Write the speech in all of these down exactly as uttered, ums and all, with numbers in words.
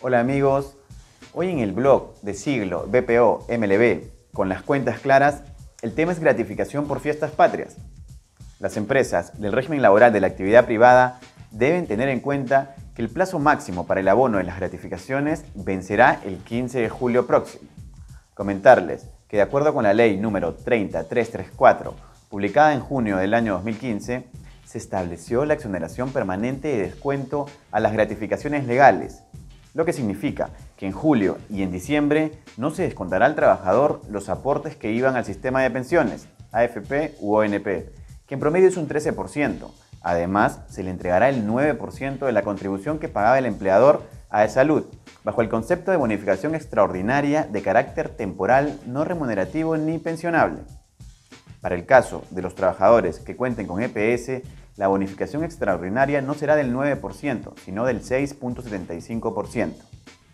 Hola amigos, hoy en el blog de Siglo B P O M L B con las cuentas claras, el tema es gratificación por fiestas patrias. Las empresas del régimen laboral de la actividad privada deben tener en cuenta que el plazo máximo para el abono de las gratificaciones vencerá el quince de julio próximo. Comentarles que de acuerdo con la ley número treinta mil trescientos treinta y cuatro, publicada en junio del año dos mil quince, se estableció la exoneración permanente de descuento a las gratificaciones legales, lo que significa que en julio y en diciembre no se descontará al trabajador los aportes que iban al sistema de pensiones, A F P u O N P, que en promedio es un trece por ciento. Además, se le entregará el nueve por ciento de la contribución que pagaba el empleador a salud, bajo el concepto de bonificación extraordinaria de carácter temporal no remunerativo ni pensionable. Para el caso de los trabajadores que cuenten con E P S, la bonificación extraordinaria no será del nueve por ciento, sino del seis punto setenta y cinco por ciento.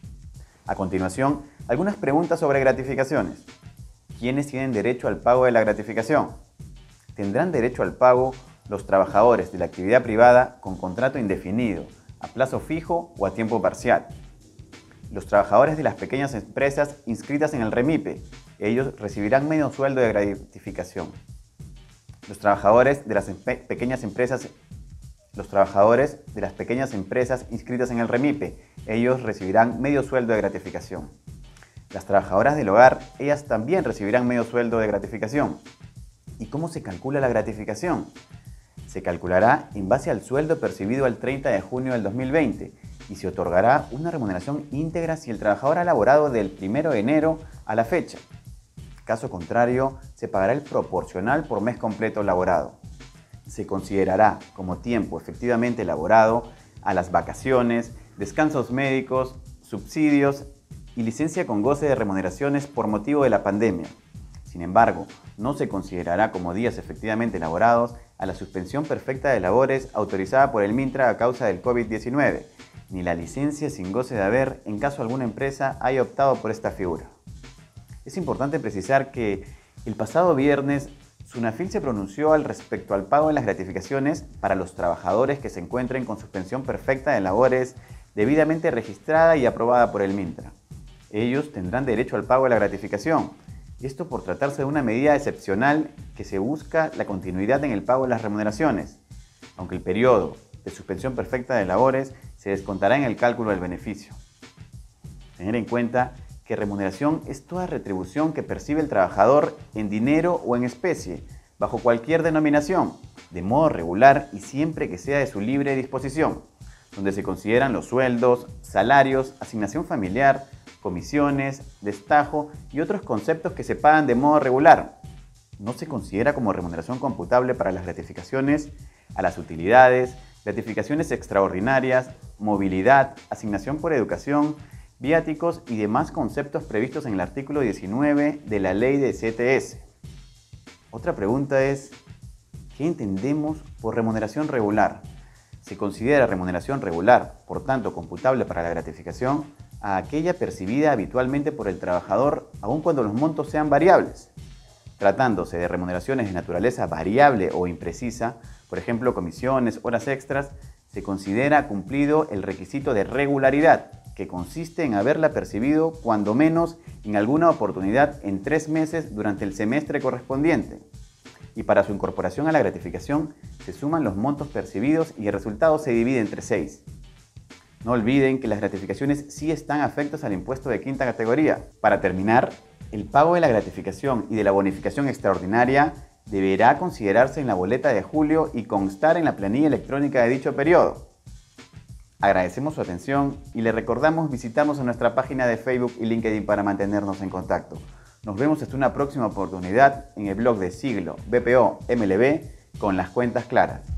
A continuación, algunas preguntas sobre gratificaciones. ¿Quiénes tienen derecho al pago de la gratificación? Tendrán derecho al pago los trabajadores de la actividad privada con contrato indefinido, a plazo fijo o a tiempo parcial. Los trabajadores de las pequeñas empresas inscritas en el REMIPE, ellos recibirán medio sueldo de gratificación. Los trabajadores de las pe pequeñas empresas, los trabajadores de las pequeñas empresas inscritas en el REMIPE, ellos recibirán medio sueldo de gratificación. Las trabajadoras del hogar, ellas también recibirán medio sueldo de gratificación. ¿Y cómo se calcula la gratificación? Se calculará en base al sueldo percibido el treinta de junio del dos mil veinte y se otorgará una remuneración íntegra si el trabajador ha laborado del primero de enero a la fecha. Caso contrario, se pagará el proporcional por mes completo laborado. Se considerará como tiempo efectivamente laborado a las vacaciones, descansos médicos, subsidios y licencia con goce de remuneraciones por motivo de la pandemia. Sin embargo, no se considerará como días efectivamente laborados a la suspensión perfecta de labores autorizada por el MINTRA a causa del COVID diecinueve, ni la licencia sin goce de haber en caso alguna empresa haya optado por esta figura. Es importante precisar que el pasado viernes SUNAFIL se pronunció al respecto al pago de las gratificaciones para los trabajadores que se encuentren con suspensión perfecta de labores debidamente registrada y aprobada por el MINTRA. Ellos tendrán derecho al pago de la gratificación. Esto por tratarse de una medida excepcional que se busca la continuidad en el pago de las remuneraciones, aunque el periodo de suspensión perfecta de labores se descontará en el cálculo del beneficio. Tener en cuenta que remuneración es toda retribución que percibe el trabajador en dinero o en especie, bajo cualquier denominación, de modo regular y siempre que sea de su libre disposición, donde se consideran los sueldos, salarios, asignación familiar, comisiones, destajo y otros conceptos que se pagan de modo regular. No se considera como remuneración computable para las gratificaciones a las utilidades, gratificaciones extraordinarias, movilidad, asignación por educación, viáticos y demás conceptos previstos en el artículo diecinueve de la ley de C T S. Otra pregunta es, ¿qué entendemos por remuneración regular? Se considera remuneración regular, por tanto computable para la gratificación, a aquella percibida habitualmente por el trabajador aun cuando los montos sean variables. Tratándose de remuneraciones de naturaleza variable o imprecisa, por ejemplo comisiones, horas extras, se considera cumplido el requisito de regularidad, que consiste en haberla percibido cuando menos en alguna oportunidad en tres meses durante el semestre correspondiente. Y para su incorporación a la gratificación se suman los montos percibidos y el resultado se divide entre seis. No olviden que las gratificaciones sí están afectas al impuesto de quinta categoría. Para terminar, el pago de la gratificación y de la bonificación extraordinaria deberá considerarse en la boleta de julio y constar en la planilla electrónica de dicho periodo. Agradecemos su atención y le recordamos visitarnos en nuestra página de Facebook y LinkedIn para mantenernos en contacto. Nos vemos hasta una próxima oportunidad en el blog de Siglo B P O M L B con las cuentas claras.